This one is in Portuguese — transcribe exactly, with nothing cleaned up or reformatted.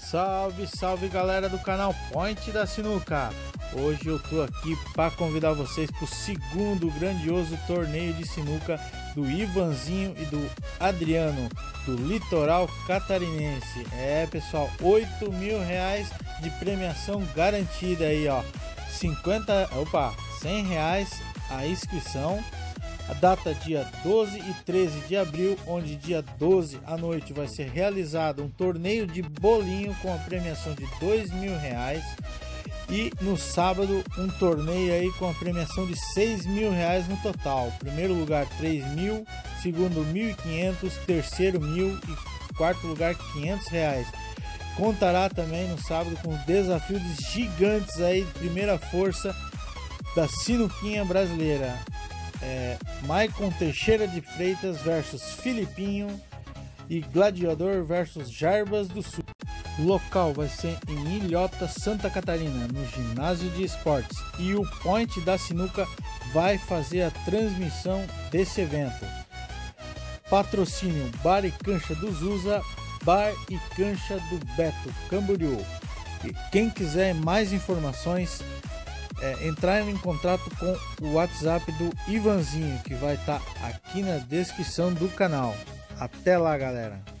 Salve, salve galera do canal Point da Sinuca. Hoje eu tô aqui para convidar vocês para o segundo grandioso torneio de sinuca do Ivanzinho e do Adriano, do litoral catarinense. É pessoal, oito mil reais de premiação garantida aí, ó. cinquenta, opa, cem reais a inscrição. A data dia doze e treze de abril, onde dia doze à noite vai ser realizado um torneio de bolinho com a premiação de dois mil reais. E no sábado um torneio aí com a premiação de seis mil reais no total. Primeiro lugar três mil, segundo mil e quinhentos, terceiro mil e quarto lugar quinhentos reais. Contará também no sábado com desafios gigantes aí de primeira força da sinuquinha brasileira. É, Maicon Teixeira de Freitas versus Filipinho e Gladiador versus Jarbas do Sul. O local vai ser em Ilhota, Santa Catarina, no ginásio de esportes, e o Point da Sinuca vai fazer a transmissão desse evento. Patrocínio Bar e Cancha do Zusa, Bar e Cancha do Beto Camboriú. E quem quiser mais informações, É, entrar em contato com o WhatsApp do Ivanzinho, que vai estar tá aqui na descrição do canal. Até lá, galera!